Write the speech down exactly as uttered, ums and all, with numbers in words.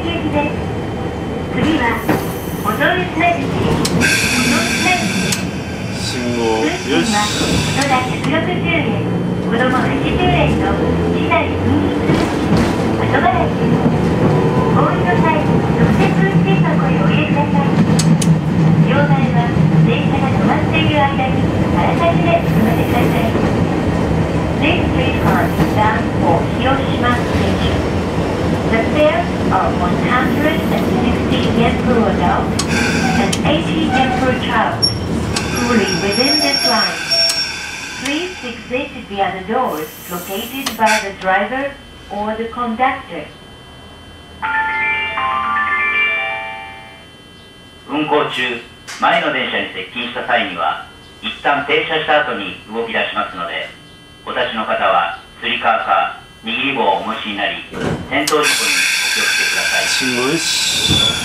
行きです。次は踊るつなぎ踊るつなぎ信号よし。 大人ひゃくろくじゅうえん、子供はちじゅうえんと次第に後払いです。お降りの際、特設運賃箱へお入れください。両替は電車が止まっている間にあらかじめ済ませてください。This refund is bound for Hiroshima Station. The fares are one hundred sixty yen per adult and eighty yen per child, fully within this line. Please exit via the doors located by the driver or the conductor. 運行中、前の電車に接近した際には、一旦停車した後に動き出しますので、お立ちの方はつり革か握り棒をお持ちになり、転倒事故にお気をつけください。 信号よし。